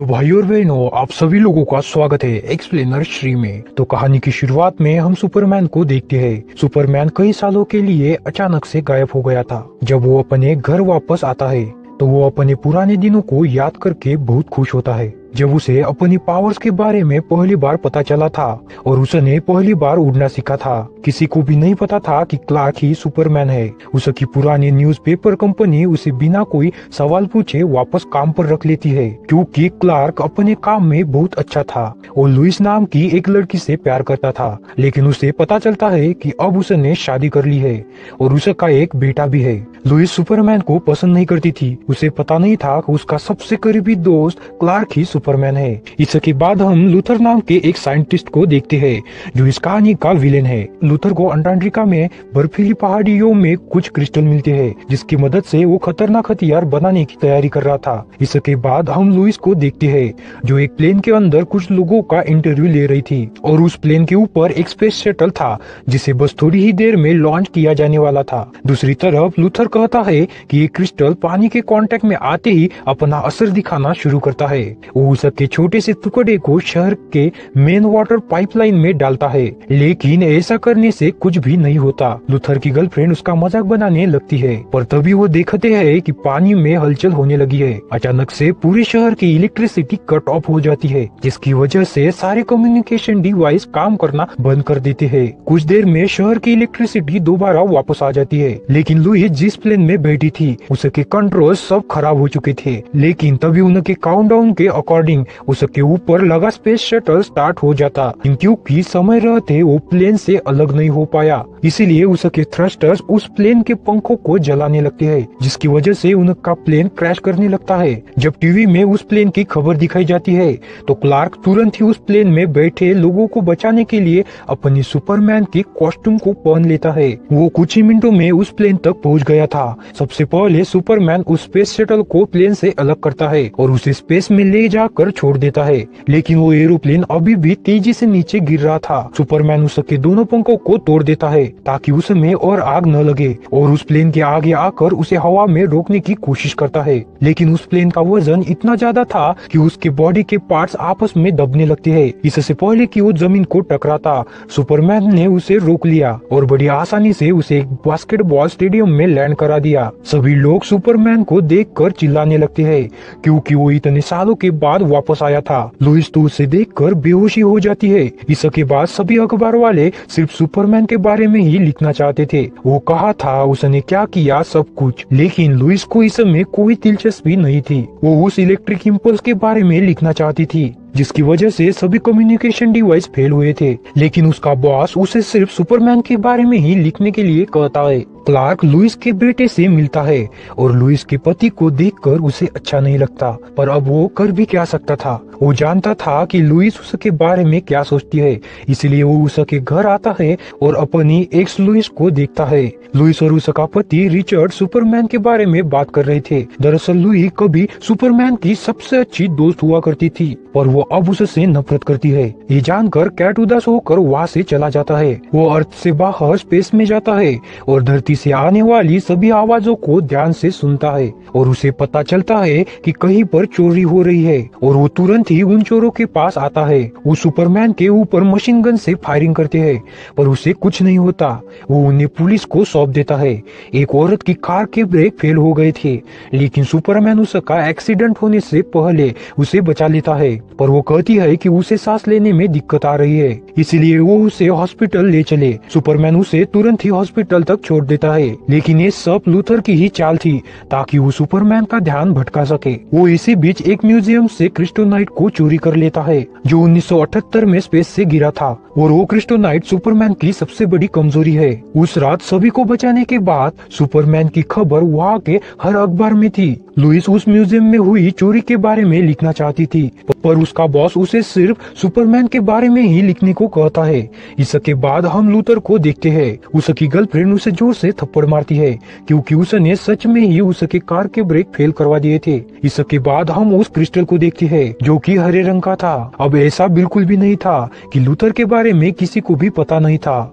भाई और बहनों, आप सभी लोगों का स्वागत है एक्सप्लेनर श्री में। तो कहानी की शुरुआत में हम सुपरमैन को देखते हैं। सुपरमैन कई सालों के लिए अचानक से गायब हो गया था। जब वो अपने घर वापस आता है तो वो अपने पुराने दिनों को याद करके बहुत खुश होता है। जब उसे अपनी पावर्स के बारे में पहली बार पता चला था और उसने पहली बार उड़ना सीखा था, किसी को भी नहीं पता था कि क्लार्क ही सुपरमैन है। उसकी पुरानी न्यूज़पेपर कंपनी उसे बिना कोई सवाल पूछे वापस काम पर रख लेती है, क्योंकि क्लार्क अपने काम में बहुत अच्छा था और लुइस नाम की एक लड़की से प्यार करता था। लेकिन उसे पता चलता है कि अब उसने शादी कर ली है और उसका एक बेटा भी है। लुइस सुपरमैन को पसंद नहीं करती थी। उसे पता नहीं था कि उसका सबसे करीबी दोस्त क्लार्क ही सुपरमैन है। इसके बाद हम लूथर नाम के एक साइंटिस्ट को देखते हैं जो इस कहानी का विलेन है। लूथर को अंटार्कटिका में बर्फीली पहाड़ियों में कुछ क्रिस्टल मिलते हैं, जिसकी मदद से वो खतरनाक हथियार बनाने की तैयारी कर रहा था। इसके बाद हम लुइस को देखते हैं जो एक प्लेन के अंदर कुछ लोगों का इंटरव्यू ले रही थी और उस प्लेन के ऊपर एक स्पेस शटल था जिसे बस थोड़ी ही देर में लॉन्च किया जाने वाला था। दूसरी तरफ लूथर कहता है कि ये क्रिस्टल पानी के कांटेक्ट में आते ही अपना असर दिखाना शुरू करता है। वो उसके छोटे से टुकड़े को शहर के मेन वाटर पाइपलाइन में डालता है, लेकिन ऐसा करने से कुछ भी नहीं होता। लूथर की गर्लफ्रेंड उसका मजाक बनाने लगती है, पर तभी वो देखते हैं कि पानी में हलचल होने लगी है। अचानक से पूरे शहर की इलेक्ट्रिसिटी कट ऑफ हो जाती है, जिसकी वजह से सारे कम्युनिकेशन डिवाइस काम करना बंद कर देते हैं। कुछ देर में शहर की इलेक्ट्रिसिटी दोबारा वापस आ जाती है, लेकिन लुइस जिस प्लेन में बैठी थी उसके कंट्रोल सब खराब हो चुके थे। लेकिन तभी उनके काउंटडाउन के अकॉर्डिंग उसके ऊपर लगा स्पेस शटल स्टार्ट हो जाता, क्योंकि समय रहते वो प्लेन से अलग नहीं हो पाया। इसीलिए उसके थ्रस्टर्स उस प्लेन के पंखों को जलाने लगते हैं, जिसकी वजह से उनका प्लेन क्रैश करने लगता है। जब टीवी में उस प्लेन की खबर दिखाई जाती है तो क्लार्क तुरंत ही उस प्लेन में बैठे लोगों को बचाने के लिए अपनी सुपरमैन के कॉस्ट्यूम को पहन लेता है। वो कुछ ही मिनटों में उस प्लेन तक पहुंच गया था। सबसे पहले सुपरमैन उस स्पेस शटल को प्लेन से अलग करता है और उसे स्पेस में ले जाकर छोड़ देता है, लेकिन वो एरोप्लेन अभी भी तेजी से नीचे गिर रहा था। सुपरमैन उसके दोनों पंखों को तोड़ देता है ताकि उसमें और आग न लगे और उस प्लेन के आगे आकर उसे हवा में रोकने की कोशिश करता है। लेकिन उस प्लेन का वजन इतना ज्यादा था कि उसके बॉडी के पार्ट्स आपस में दबने लगते हैं। इससे पहले कि वो जमीन को टकराता, सुपरमैन ने उसे रोक लिया और बड़ी आसानी से उसे एक बास्केटबॉल स्टेडियम में लैंड करा दिया। सभी लोग सुपरमैन को देखकर चिल्लाने लगते हैं, क्योंकि वो इतने सालों के बाद वापस आया था। लुइस तो उसे देखकर बेहोशी हो जाती है। इसके बाद सभी अखबार वाले सिर्फ सुपरमैन के बारे में ही लिखना चाहते थे। वो कहा था उसने क्या किया सब कुछ, लेकिन लुइस को इसमें कोई दिलचस्पी नहीं थी। वो उस इलेक्ट्रिक इम्पल्स के बारे में लिखना चाहती थी, जिसकी वजह से सभी कम्युनिकेशन डिवाइस फेल हुए थे। लेकिन उसका बॉस उसे सिर्फ सुपरमैन के बारे में ही लिखने के लिए कहता है। क्लार्क लुइस के बेटे से मिलता है और लुइस के पति को देखकर उसे अच्छा नहीं लगता, पर अब वो कर भी क्या सकता था। वो जानता था कि लुइस उसके बारे में क्या सोचती है, इसलिए वो उसके घर आता है और अपनी एक्स लुइस को देखता है। लुइस और उसका पति रिचर्ड सुपरमैन के बारे में बात कर रहे थे। दरअसल लुइस कभी सुपरमैन की सबसे अच्छी दोस्त हुआ करती थी, पर वो अब उससे नफरत करती है। ये जानकर कैट उदास होकर वहाँ से चला जाता है। वो अर्थ से बाहर स्पेस में जाता है और धरती से आने वाली सभी आवाजों को ध्यान से सुनता है और उसे पता चलता है कि कहीं पर चोरी हो रही है और वो तुरंत ही उन चोरों के पास आता है। वो सुपरमैन के ऊपर मशीन गन से फायरिंग करते हैं, पर उसे कुछ नहीं होता। वो उन्हें पुलिस को सौंप देता है। एक औरत की कार के ब्रेक फेल हो गए थे, लेकिन सुपरमैन उसका एक्सीडेंट होने से पहले उसे बचा लेता है, पर वो कहती है कि उसे सांस लेने में दिक्कत आ रही है, इसलिए वो उसे हॉस्पिटल ले चले। सुपरमैन उसे तुरंत ही हॉस्पिटल तक छोड़ देता है, लेकिन ये सब लूथर की ही चाल थी ताकि वो सुपरमैन का ध्यान भटका सके। वो इसी बीच एक म्यूजियम से क्रिस्टोनाइट को चोरी कर लेता है जो 1978 में स्पेस से गिरा था, और वो क्रिस्टोनाइट सुपरमैन की सबसे बड़ी कमजोरी है। उस रात सभी को बचाने के बाद सुपरमैन की खबर वहाँ के हर अखबार में थी। लुइस उस म्यूजियम में हुई चोरी के बारे में लिखना चाहती थी, पर उसका बॉस उसे सिर्फ सुपरमैन के बारे में ही लिखने को कहता है। इसके बाद हम लूथर को देखते हैं। उसकी गर्लफ्रेंड उसे जोर से थप्पड़ मारती है, क्योंकि उसने सच में ही उसके कार के ब्रेक फेल करवा दिए थे। इसके बाद हम उस क्रिस्टल को देखते हैं जो कि हरे रंग का था। अब ऐसा बिल्कुल भी नहीं था कि लूथर के बारे में किसी को भी पता नहीं था।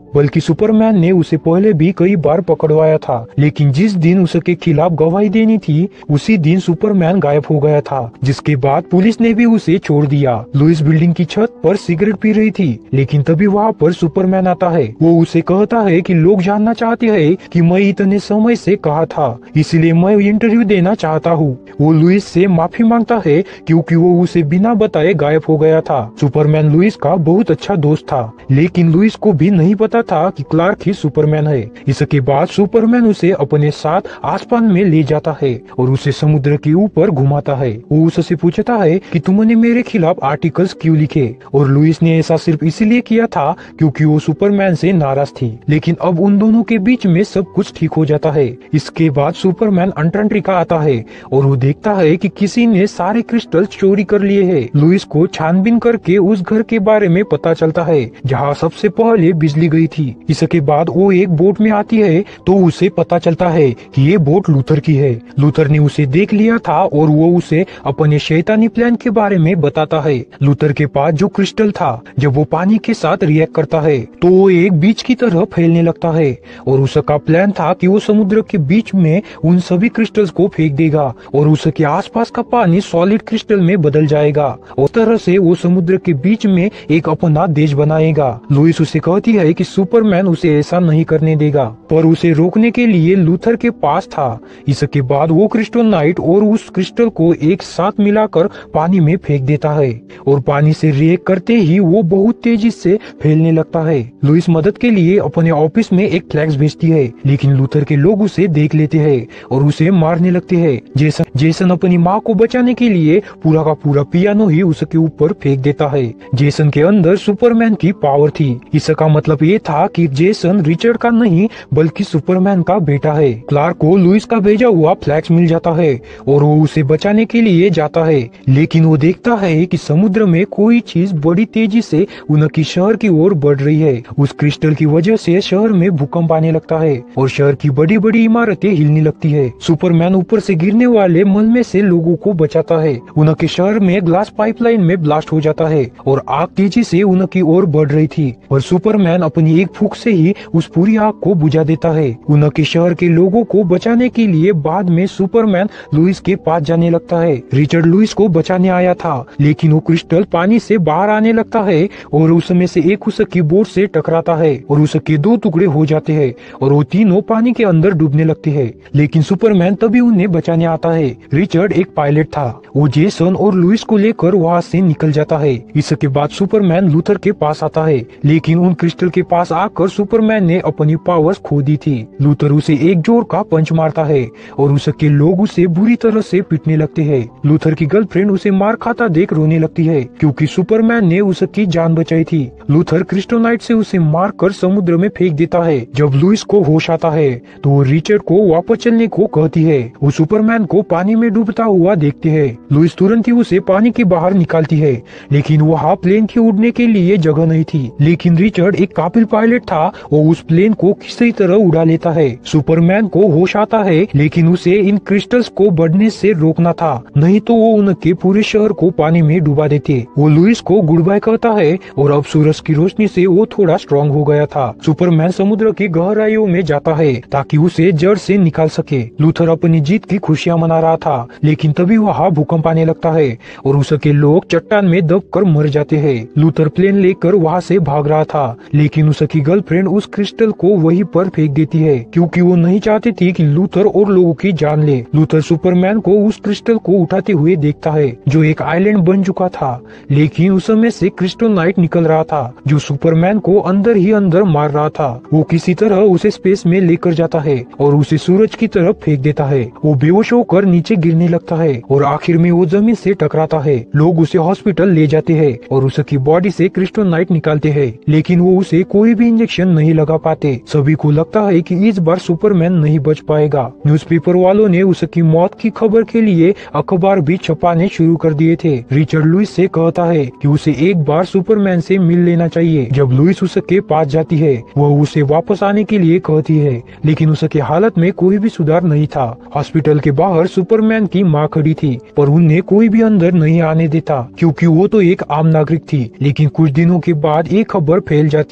बल्कि सुपरमैन ने उसे पहले भी कई बार पकड़वाया था, लेकिन जिस दिन उसके खिलाफ गवाही देनी थी उसी दिन सुपरमैन गायब हो गया था, जिसके बाद पुलिस ने भी उसे छोड़ दिया। लुइस बिल्डिंग की छत पर सिगरेट पी रही थी, लेकिन तभी वहाँ पर सुपरमैन आता है। वो उसे कहता है कि लोग जानना चाहते हैं कि मैं इतने समय से कहाँ था, इसलिए मैं इंटरव्यू देना चाहता हूँ। वो लुइस से माफी मांगता है क्योंकि वो उसे बिना बताए गायब हो गया था। सुपरमैन लुइस का बहुत अच्छा दोस्त था, लेकिन लुइस को भी नहीं पता था कि क्लार्क ही सुपरमैन है। इसके बाद सुपरमैन उसे अपने साथ आसमान में ले जाता है और उसे समुद्र के ऊपर घुमाता है। वो उससे पूछता है कि तुमने मेरे खिलाफ आर्टिकल्स क्यों लिखे, और लुइस ने ऐसा सिर्फ इसलिए किया था क्योंकि वो सुपरमैन से नाराज थी। लेकिन अब उन दोनों के बीच में सब कुछ ठीक हो जाता है। इसके बाद सुपरमैन अंटार्कटिका आता है और वो देखता है कि किसी ने सारे क्रिस्टल चोरी कर लिए हैं। लुइस को छानबीन करके उस घर के बारे में पता चलता है जहाँ सबसे पहले बिजली गई थी। इसके बाद वो एक बोट में आती है तो उसे पता चलता है कि ये बोट लूथर की है। लूथर ने उसे देख लिया था और वो उसे अपने शैतानी प्लान के बारे में बताता है। लूथर के पास जो क्रिस्टल था, जब वो पानी के साथ रिएक्ट करता है तो वो एक बीज की तरह फैलने लगता है, और उसका प्लान था कि वो समुद्र के बीच में उन सभी क्रिस्टल्स को फेंक देगा और उसके आसपास का पानी सॉलिड क्रिस्टल में बदल जाएगा। उस तरह से वो समुद्र के बीच में एक अपना देश बनाएगा। लुइस उसे कहती है कि सुपरमैन उसे ऐसा नहीं करने देगा, पर उसे रोकने के लिए लूथर के पास था। इसके बाद वो क्रिस्टोनाइट और उस क्रिस्टल को एक साथ मिलाकर पानी में फेंक देता है, और पानी से रिएक्ट करते ही वो बहुत तेजी से फैलने लगता है। लुइस मदद के लिए अपने ऑफिस में एक फ्लैक्स भेजती है, लेकिन लूथर के लोग उसे देख लेते हैं और उसे मारने लगते हैं। जेसन अपनी माँ को बचाने के लिए पूरा का पूरा पियानो ही उसके ऊपर फेंक देता है। जेसन के अंदर सुपरमैन की पावर थी। इसका मतलब ये था कि जेसन रिचर्ड का नहीं बल्कि सुपरमैन का बेटा है। क्लार्क को लुइस का भेजा हुआ फ्लैक्स मिल जाता है और वो उसे बचाने के लिए जाता है, लेकिन वो देखता है कि समुद्र में कोई चीज बड़ी तेजी से उनकी शहर की ओर बढ़ रही है। उस क्रिस्टल की वजह से शहर में भूकंप आने लगता है और शहर की बड़ी बड़ी इमारतें हिलने लगती है। सुपरमैन ऊपर से गिरने वाले मल में से लोगों को बचाता है। उनके शहर में ग्लास पाइपलाइन में ब्लास्ट हो जाता है और आग तेजी से उनकी ओर बढ़ रही थी, और सुपरमैन अपनी एक फूंक से ही उस पूरी आग को बुझा देता है। उनके शहर के लोगों को बचाने के लिए बाद में सुपरमैन लुइस के पास जाने लगता है। रिचर्ड लुइस को बचाने आया था, लेकिन वो क्रिस्टल पानी से बाहर आने लगता है और उसमें से एक उसकी बोट से टकराता है और उसके दो टुकड़े हो जाते हैं और वो तीनों पानी के अंदर डूबने लगते हैं। लेकिन सुपरमैन तभी उन्हें बचाने आता है। रिचर्ड एक पायलट था। वो जेसन और लुइस को लेकर वहाँ से निकल जाता है। इसके बाद सुपरमैन लूथर के पास आता है, लेकिन उन क्रिस्टल के पास आकर सुपरमैन ने अपनी पावर्स खो दी थी। लूथर उसे एक जोर का पंच मारता है और उसके लोग उसे बुरी तरह से पीटने लगते हैं। लूथर की गर्लफ्रेंड उसे मार खाता देख रोने लगती है क्योंकि सुपरमैन ने उसकी जान बचाई थी। लूथर क्रिस्टोनाइट से उसे मारकर समुद्र में फेंक देता है। जब लुइस को होश आता है तो वो रिचर्ड को वापस चलने को कहती है। वो सुपरमैन को पानी में डूबता हुआ देखते है। लुइस तुरंत ही उसे पानी के बाहर निकालती है, लेकिन वहाँ प्लेन के उड़ने के लिए जगह नहीं थी। लेकिन रिचर्ड एक काबिल पायलट था, वो उस प्लेन को किसी तरह उड़ा लेता है। सुपरमैन को होश आता है, लेकिन उसे इन क्रिस्टल्स को बढ़ने से रोकना था, नहीं तो वो उनके पूरे शहर को पानी में डुबा देते। वो लुइस को गुड बाय कहता है और अब सूरज की रोशनी से वो थोड़ा स्ट्रॉन्ग हो गया था। सुपरमैन समुद्र की गहराइयों में जाता है ताकि उसे जड़ से निकाल सके। लूथर अपनी जीत की खुशियां मना रहा था, लेकिन तभी वहाँ भूकंप आने लगता है और उसके लोग चट्टान में दबकर मर जाते हैं। लूथर प्लेन लेकर वहाँ से भाग रहा था, लेकिन उसकी गर्लफ्रेंड उस क्रिस्टल को वहीं पर फेंक देती है क्योंकि वो नहीं चाहती थी कि लूथर और लोगों की जान ले। लूथर सुपरमैन को उस क्रिस्टल को उठाते हुए देखता है जो एक आइलैंड बन चुका था, लेकिन उस समय से क्रिस्टोनाइट निकल रहा था जो सुपरमैन को अंदर ही अंदर मार रहा था। वो किसी तरह उसे स्पेस में लेकर जाता है और उसे सूरज की तरफ फेंक देता है। वो बेहोश होकर नीचे गिरने लगता है और आखिर में वो जमीन से टकराता है। लोग उसे हॉस्पिटल ले जाते हैं और उसकी बॉडी से क्रिस्टोनाइट निकालते हैं, लेकिन वो उसे कोई भी इंजेक्शन नहीं लगा पाते। सभी को लगता है कि इस बार सुपरमैन नहीं बच पाएगा। न्यूज़पेपर वालों ने उसकी मौत की खबर के लिए अखबार भी छपाने शुरू कर दिए थे। रिचर्ड लुइस से कहता है कि उसे एक बार सुपरमैन से मिल लेना चाहिए। जब लुइस उसके पास जाती है, वह उसे वापस आने के लिए कहती है, लेकिन उसकी हालत में कोई भी सुधार नहीं था। हॉस्पिटल के बाहर सुपरमैन की माँ खड़ी थी, पर उन्हें कोई भी अंदर नहीं आने देता क्योंकि वो तो एक आम नागरिक थी। लेकिन कुछ दिनों के बाद एक खबर फैल जाती है कि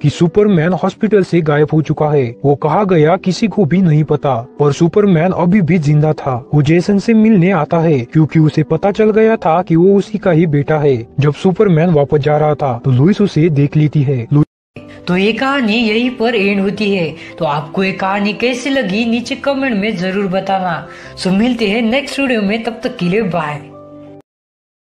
कि सुपरमैन हॉस्पिटल से गायब हो चुका है। वो कहा गया किसी को भी नहीं पता, पर सुपरमैन अभी भी जिंदा था। वो जेसन से मिलने आता है क्योंकि उसे पता चल गया था कि वो उसी का ही बेटा है। जब सुपरमैन वापस जा रहा था तो लुइस उसे देख लेती है। तो ये कहानी यहीं पर एंड होती है। तो आपको ये कहानी कैसी लगी नीचे कमेंट में जरूर बताना। सो मिलते हैं नेक्स्ट वीडियो में, तब तक के लिए बाय।